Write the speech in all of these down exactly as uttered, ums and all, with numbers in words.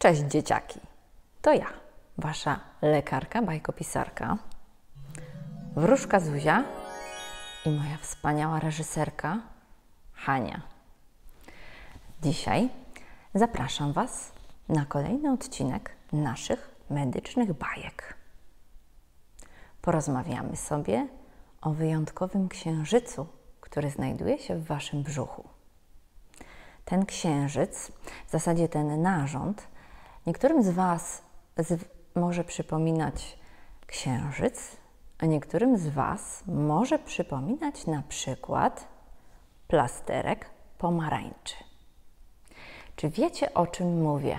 Cześć dzieciaki, to ja, wasza lekarka, bajkopisarka, wróżka Zuzia i moja wspaniała reżyserka Hania. Dzisiaj zapraszam was na kolejny odcinek naszych medycznych bajek. Porozmawiamy sobie o wyjątkowym księżycu, który znajduje się w waszym brzuchu. Ten księżyc, w zasadzie ten narząd, niektórym z was z, może przypominać księżyc, a niektórym z was może przypominać na przykład plasterek pomarańczy. Czy wiecie, o czym mówię?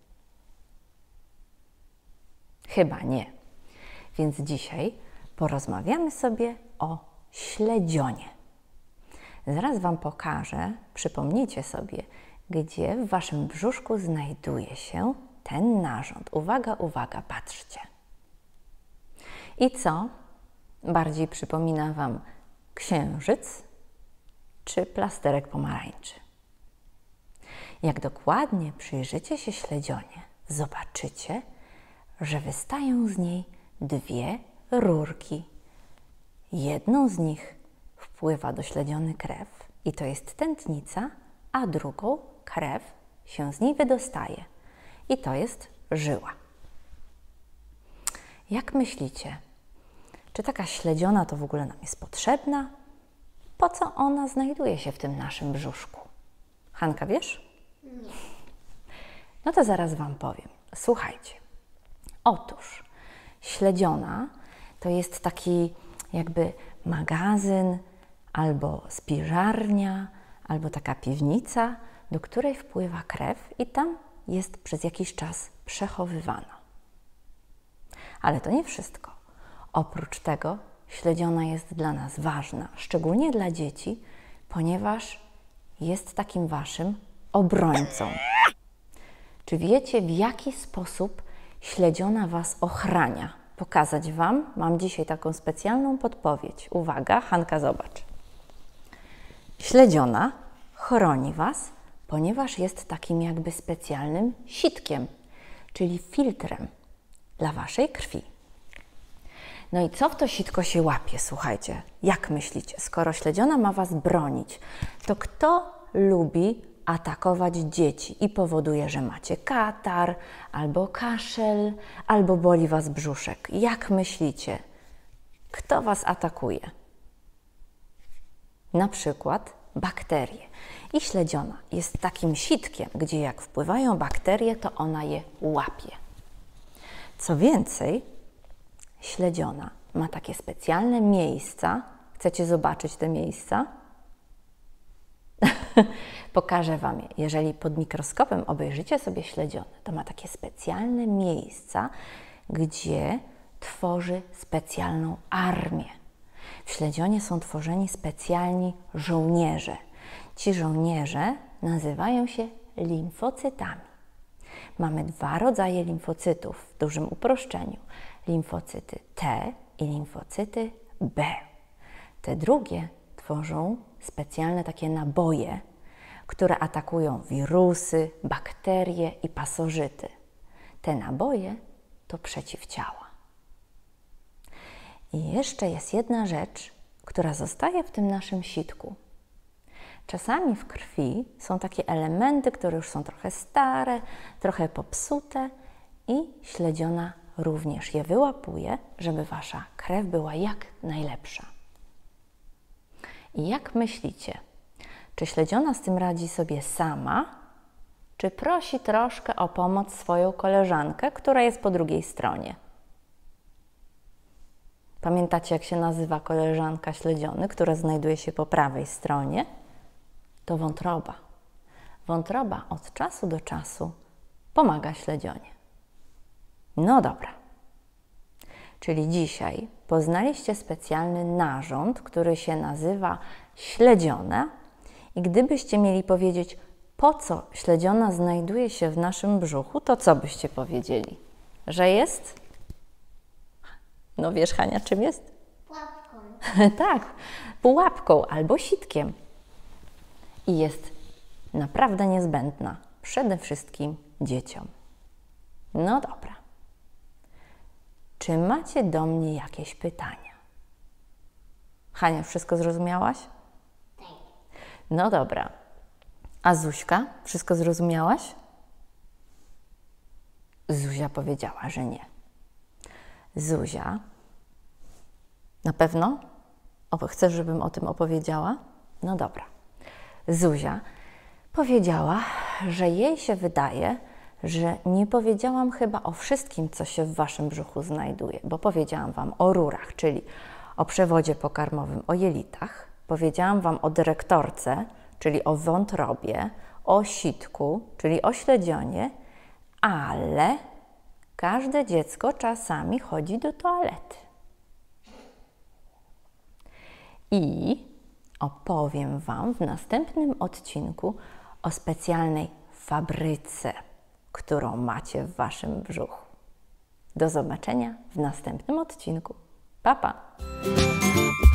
Chyba nie. Więc dzisiaj porozmawiamy sobie o śledzionie. Zaraz wam pokażę, przypomnijcie sobie, gdzie w waszym brzuszku znajduje się ten narząd. Uwaga, uwaga, patrzcie. I co bardziej przypomina wam księżyc czy plasterek pomarańczy? Jak dokładnie przyjrzycie się śledzionie, zobaczycie, że wystają z niej dwie rurki. Jedną z nich wpływa do śledziony krew i to jest tętnica, a drugą krew się z niej wydostaje i to jest żyła. Jak myślicie, czy taka śledziona to w ogóle nam jest potrzebna? Po co ona znajduje się w tym naszym brzuszku? Hanka, wiesz? Nie. No to zaraz wam powiem. Słuchajcie. Otóż śledziona to jest taki jakby magazyn albo spiżarnia, albo taka piwnica, do której wpływa krew i tam jest przez jakiś czas przechowywana. Ale to nie wszystko. Oprócz tego śledziona jest dla nas ważna, szczególnie dla dzieci, ponieważ jest takim waszym obrońcą. Czy wiecie, w jaki sposób śledziona was ochrania? Pokazać wam? Mam dzisiaj taką specjalną podpowiedź. Uwaga, Hanka, zobacz. Śledziona chroni was, ponieważ jest takim jakby specjalnym sitkiem, czyli filtrem dla waszej krwi. No i co w to sitko się łapie? Słuchajcie, jak myślicie? Skoro śledziona ma was bronić, to kto lubi atakować dzieci i powoduje, że macie katar, albo kaszel, albo boli was brzuszek? Jak myślicie? Kto was atakuje? Na przykład bakterie. I śledziona jest takim sitkiem, gdzie jak wpływają bakterie, to ona je łapie. Co więcej, śledziona ma takie specjalne miejsca. Chcecie zobaczyć te miejsca? Pokażę wam je. Jeżeli pod mikroskopem obejrzycie sobie śledzione, to ma takie specjalne miejsca, gdzie tworzy specjalną armię. W śledzionie są tworzeni specjalni żołnierze. Ci żołnierze nazywają się limfocytami. Mamy dwa rodzaje limfocytów w dużym uproszczeniu. Limfocyty T i limfocyty B. Te drugie tworzą specjalne takie naboje, które atakują wirusy, bakterie i pasożyty. Te naboje to przeciwciała. I jeszcze jest jedna rzecz, która zostaje w tym naszym sitku. Czasami w krwi są takie elementy, które już są trochę stare, trochę popsute i śledziona również je wyłapuje, żeby wasza krew była jak najlepsza. I jak myślicie, czy śledziona z tym radzi sobie sama, czy prosi troszkę o pomoc swoją koleżankę, która jest po drugiej stronie? Pamiętacie, jak się nazywa koleżanka śledziony, która znajduje się po prawej stronie? To wątroba. Wątroba od czasu do czasu pomaga śledzionie. No dobra. Czyli dzisiaj poznaliście specjalny narząd, który się nazywa śledziona. I gdybyście mieli powiedzieć, po co śledziona znajduje się w naszym brzuchu, to co byście powiedzieli? Że jest? No wiesz, Hania, czym jest? Pułapką. Tak, pułapką albo sitkiem. I jest naprawdę niezbędna przede wszystkim dzieciom. No dobra. Czy macie do mnie jakieś pytania? Hania, wszystko zrozumiałaś? Tak. No dobra. A Zuśka, wszystko zrozumiałaś? Zuzia powiedziała, że nie. Zuzia, na pewno? O, chcesz, żebym o tym opowiedziała? No dobra. Zuzia powiedziała, że jej się wydaje, że nie powiedziałam chyba o wszystkim, co się w waszym brzuchu znajduje, bo powiedziałam wam o rurach, czyli o przewodzie pokarmowym, o jelitach. Powiedziałam wam o dyrektorce, czyli o wątrobie, o sitku, czyli o śledzionie, ale każde dziecko czasami chodzi do toalety. I opowiem wam w następnym odcinku o specjalnej fabryce, którą macie w waszym brzuchu. Do zobaczenia w następnym odcinku. Pa, pa!